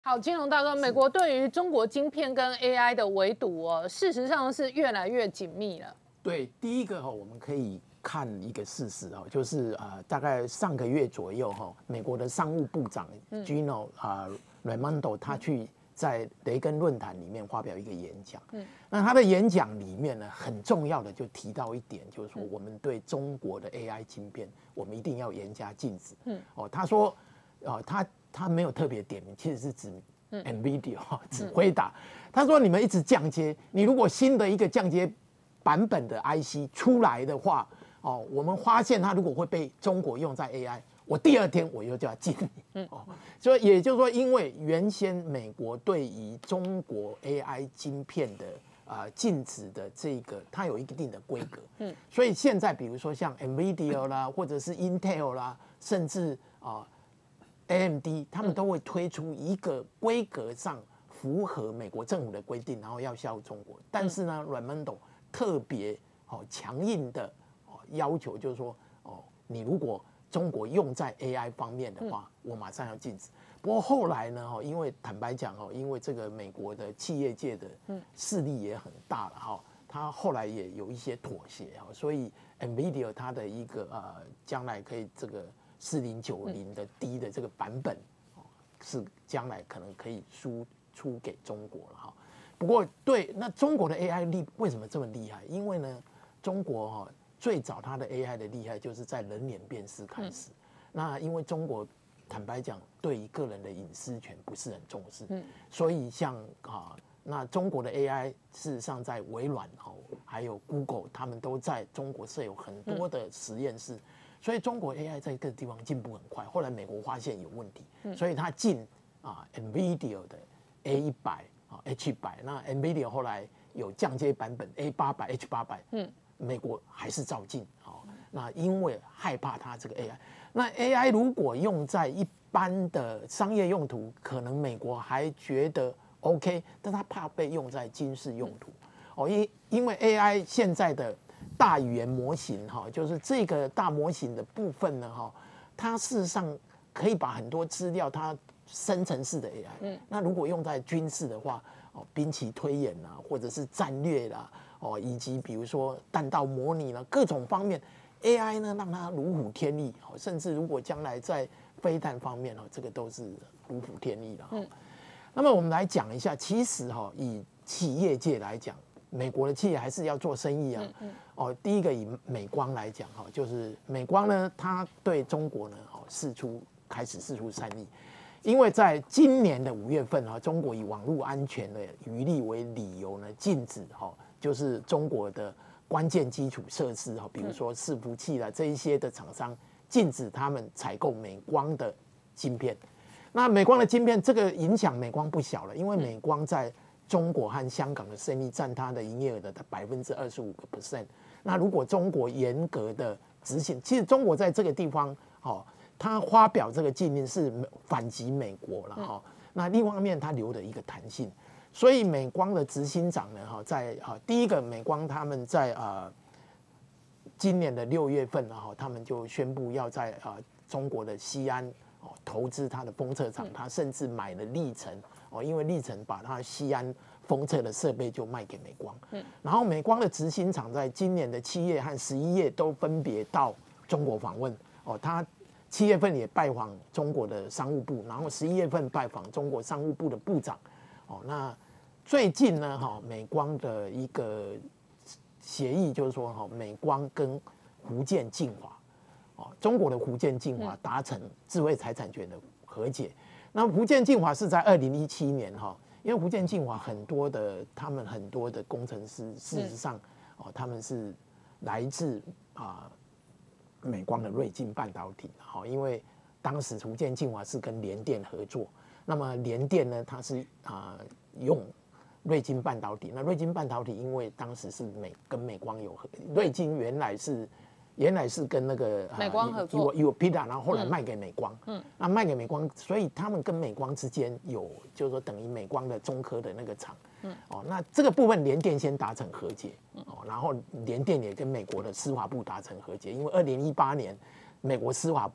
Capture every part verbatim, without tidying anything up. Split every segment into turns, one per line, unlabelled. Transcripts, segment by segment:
好，金融大哥，美国对于中国晶片跟 A I 的围堵哦，事实上是越来越紧密了。
对，第一个哈，我们可以看一个事实哦，就是呃，大概上个月左右哈，美国的商务部长 Gino 啊 Raimondo 他去在雷根论坛里面发表一个演讲。嗯，那他的演讲里面呢，很重要的就提到一点，就是说我们对中国的 A I 晶片，我们一定要严加禁止。嗯，哦，他说，哦，他他没有特别点名，其实是指 NVIDIA 指辉达。他说你们一直降阶，你如果新的一个降阶版本的 I C 出来的话，哦，我们发现它如果会被中国用在 A I， 我第二天我又就要禁你。哦，所以也就是说，因为原先美国对于中国 A I 晶片的啊、呃、禁止的这个，它有一定的规格。嗯，所以现在比如说像 NVIDIA 啦，或者是 Intel 啦，甚至啊、呃、A M D， 他们都会推出一个规格上符合美国政府的规定，然后要销中国。但是呢 ，Raimondo 特别哦强硬的哦要求，就是说哦，你如果中国用在 A I 方面的话，我马上要禁止。不过后来呢，哦，因为坦白讲哦，因为这个美国的企业界的势力也很大了哈，他后来也有一些妥协哈，所以 NVIDIA 它的一个呃将来可以这个四零九零的 D 的这个版本哦，是将来可能可以输出给中国了哈。不过对，那中国的 A I 厉为什么这么厉害？因为呢，中国哈、哦、最早它的 A I 的厉害就是在人脸辨识开始。嗯、那因为中国坦白讲，对于个人的隐私权不是很重视，嗯、所以像啊，那中国的 A I 事实上在微软哦，还有 Google， 他们都在中国设有很多的实验室，嗯、所以中国 A I 在各个地方进步很快。后来美国发现有问题，嗯、所以它进啊 NVIDIA 的 A 一百。H 一百，那 NVIDIA 后来有降阶版本 A 八百、H 八百，嗯，美国还是照进，哦，那因为害怕它这个 A I， 那 A I 如果用在一般的商业用途，可能美国还觉得 OK， 但他怕被用在军事用途，哦，因因为 A I 现在的大语言模型哈，就是这个大模型的部分呢哈，它事实上可以把很多资料它生成式的 A I，嗯，那如果用在军事的话，哦，兵棋推演啦，或者是战略啦，哦，以及比如说弹道模拟啦，各种方面 ，A I 呢让它如虎添翼，哦，甚至如果将来在飞弹方面哦，这个都是如虎添翼了。嗯，那么我们来讲一下，其实哈，以企业界来讲，美国的企业还是要做生意啊。嗯嗯哦，第一个以美光来讲哈，就是美光呢，它对中国呢，哦，释出开始释出善意。因为在今年的五月份哈，中国以网络安全的余力为理由呢，禁止哈，就是中国的关键基础设施哈，比如说伺服器啦这一些的厂商，禁止他们采购美光的晶片。那美光的晶片这个影响美光不小了，因为美光在中国和香港的生意占它的营业额的百分之二十五个 percent。那如果中国严格的执行，其实中国在这个地方哦。他发表这个禁令是反击美国了哈，那另外一方面他留了一个弹性，所以美光的执行长呢哈，在啊第一个美光他们在啊今年的六月份哈，他们就宣布要在啊中国的西安哦投资它的封测厂，他甚至买了力成哦，因为力成把它西安封测的设备就卖给美光，然后美光的执行长在今年的七月和十一月都分别到中国访问哦，他。七月份也拜访中国的商务部，然后十一月份拜访中国商务部的部长。哦，那最近呢，哈，美光的一个协议就是说，哈，美光跟福建晋华，哦，中国的福建晋华达成智慧财产权的和解。那福建晋华是在二零一七年，哈，因为福建晋华很多的他们很多的工程师，事实上，哦，他们是来自啊。美光的瑞晶半导体，好，因为当时福建晋华是跟联电合作，那么联电呢，它是啊、呃、用瑞晶半导体，那瑞晶半导体因为当时是美跟美光有合，瑞晶原来是原来是跟那个
美光合作，
有 P I D A， 然后后来卖给美光，嗯，那卖给美光，所以他们跟美光之间有就是说等于美光的中科的那个厂。嗯，哦，那这个部分联电先达成和解，哦，然后联电也跟美国的司法部达成和解，因为二零一八年美国司法部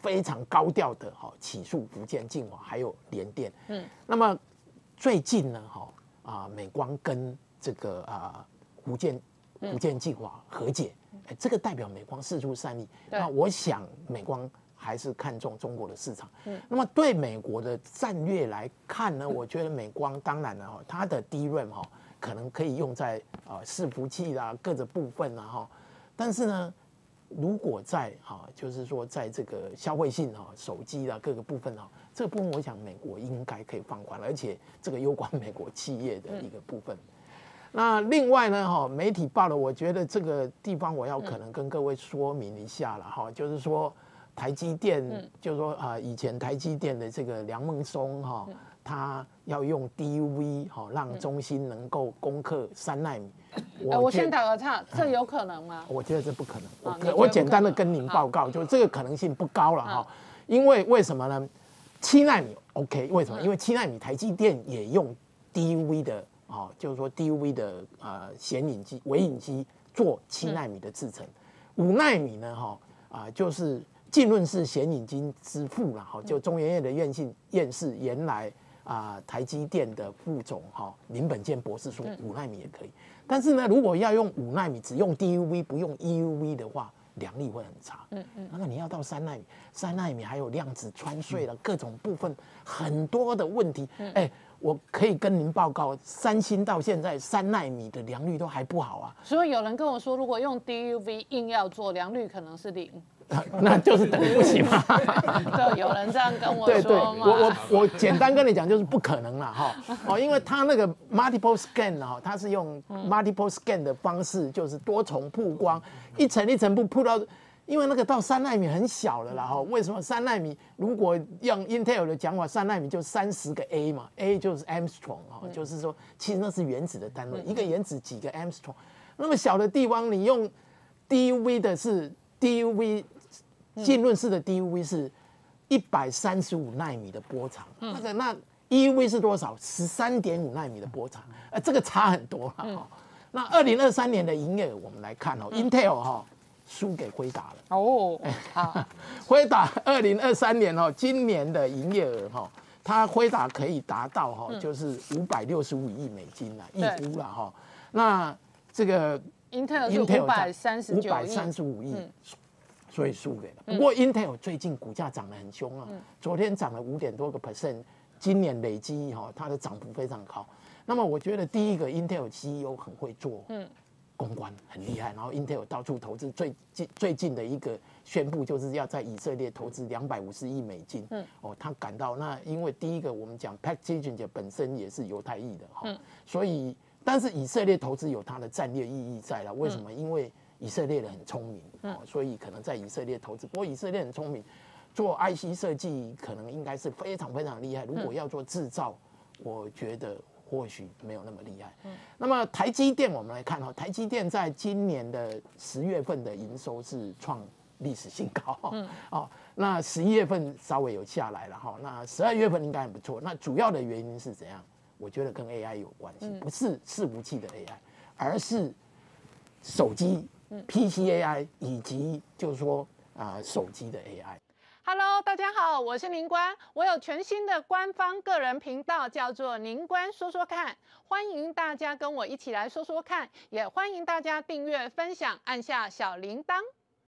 非常高调的哈起诉福建晋华还有联电。嗯，那么最近呢哈啊美光跟这个啊福建福建晋华和解，哎，这个代表美光释出善意。那我想美光还是看重中国的市场。嗯，那么对美国的战略来看呢，我觉得美光当然了哈，它的 D RAM 哈可能可以用在啊伺服器啦各个部分啦哈，但是呢，如果在哈就是说在这个消费性哈手机啦各个部分哈，这个部分我想美国应该可以放宽，而且这个攸关美国企业的一个部分。那另外呢，哈，媒体报的，我觉得这个地方我要可能跟各位说明一下了哈，就是说台积电，就是说啊，以前台积电的这个梁孟松哈，他要用 D U V 哈，让中芯能够攻克三奈米。
我我先打个岔，这有可能吗？
我觉得这不可能。我我简单的跟您报告，就这个可能性不高了哈，因为为什么呢？七奈米 OK， 为什么？因为七奈米台积电也用 D U V 的。哦，就是说 D U V 的呃显影机、微影机做七奈米的制程，五奈米呢，哈啊就是浸润式显影机之父了，哈，就中研院的院信院士，原来啊台积电的副总哈林本健博士说五奈米也可以，但是呢，如果要用五奈米，只用 D U V 不用 E U V 的话，良率会很差。嗯嗯，那么你要到三奈米，三奈米还有量子穿隧了，各种部分很多的问题，哎。我可以跟您报告，三星到现在三奈米的良率都还不好啊。
所以有人跟我说，如果用 D U V 硬要做，良率可能是零，
那就是等于不行嘛。
就有人这样跟我说嘛。
对对，我我我简单跟你讲，就是不可能了哈。哦，因为它那个 multiple scan 哈，它是用 multiple scan 的方式，就是多重曝光，一层一层不曝到。因为那个到三奈米很小了啦，哈，为什么三奈米？如果用 Intel 的讲法，三奈米就三十个 A 嘛 ，A 就是 Angstrom 哈，就是说其实那是原子的单位，一个原子几个 Angstrom， 那么小的地方你用 D U V 的是 D U V 浸润式的 D U V 是一百三十五奈米的波长，那个那 E U V 是多少？十三点五奈米的波长，呃，这个差很多了哈。那二零二三年的营业额我们来看哦 ，Intel 哈。输给辉达了
哦，好，
辉达二零二三年哦，今年的营业额哈，它辉达可以达到哈，就是五百六十五亿美金啦，一估啦哈。那这个
Intel 是五百三十九亿，
五百三十五亿，所以输给了。不过 Intel 最近股价涨得很凶啊，昨天涨了五点多个 percent， 今年累积哈，它的涨幅非常高。那么我觉得第一个 Intel C E O 很会做，嗯。公关很厉害，然后 Intel 到处投资，最近最近的一个宣布就是要在以色列投资两百五十亿美金。嗯，哦，他感到那因为第一个我们讲 Packaging 本身也是犹太裔的哈，嗯、所以但是以色列投资有它的战略意义在了。为什么？因为以色列人很聪明，哦，所以可能在以色列投资。不过以色列很聪明，做 I C 设计可能应该是非常非常厉害。如果要做制造，我觉得。或许没有那么厉害。嗯，那么台积电我们来看哈，台积电在今年的十月份的营收是创历史新高。嗯，哦，那十一月份稍微有下来了哈，那十二月份应该很不错。那主要的原因是怎样？我觉得跟 A I 有关系，不是伺服器的 A I， 而是手机 P C A I 以及就是说啊、呃、手机的 A I。Hello，
大家好，我是宁官，我有全新的官方个人频道，叫做宁官说说看，欢迎大家跟我一起来说说看，也欢迎大家订阅、分享，按下小铃铛。